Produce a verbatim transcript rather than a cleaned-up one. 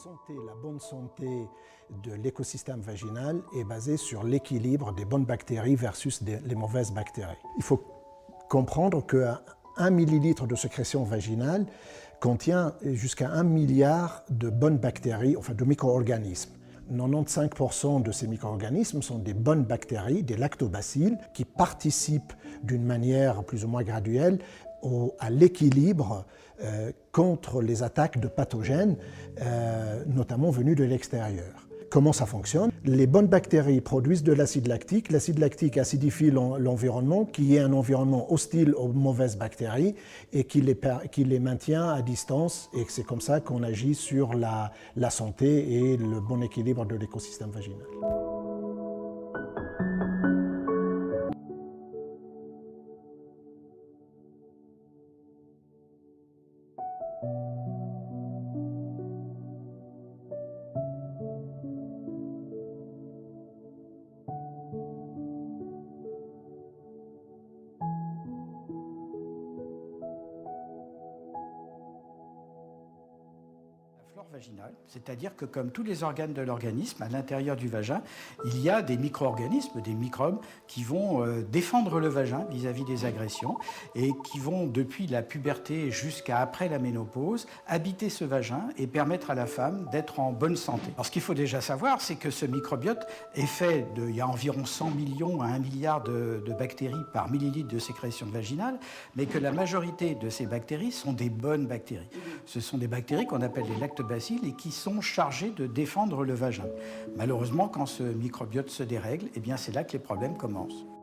santé, la bonne santé de l'écosystème vaginal est basée sur l'équilibre des bonnes bactéries versus des, les mauvaises bactéries. Il faut comprendre qu'un millilitre de sécrétion vaginale contient jusqu'à un milliard de bonnes bactéries, enfin de micro-organismes. quatre-vingt-quinze pour cent de ces micro-organismes sont des bonnes bactéries, des lactobacilles, qui participent d'une manière plus ou moins graduelle au, à l'équilibre euh, contre les attaques de pathogènes, euh, notamment venus de l'extérieur. Comment ça fonctionne? Les bonnes bactéries produisent de l'acide lactique. L'acide lactique acidifie l'environnement, qui est un environnement hostile aux mauvaises bactéries et qui les, qui les maintient à distance. Et c'est comme ça qu'on agit sur la, la santé et le bon équilibre de l'écosystème vaginal. Flore vaginale, c'est-à-dire que comme tous les organes de l'organisme, à l'intérieur du vagin, il y a des micro-organismes, des microbes qui vont euh, défendre le vagin vis-à-vis des agressions et qui vont, depuis la puberté jusqu'à après la ménopause, habiter ce vagin et permettre à la femme d'être en bonne santé. Alors ce qu'il faut déjà savoir, c'est que ce microbiote est fait de, il y a environ cent millions à un milliard de, de bactéries par millilitre de sécrétion vaginale, mais que la majorité de ces bactéries sont des bonnes bactéries. Ce sont des bactéries qu'on appelle les lactobacilles et qui sont chargés de défendre le vagin. Malheureusement, quand ce microbiote se dérègle, eh bien c'est là que les problèmes commencent.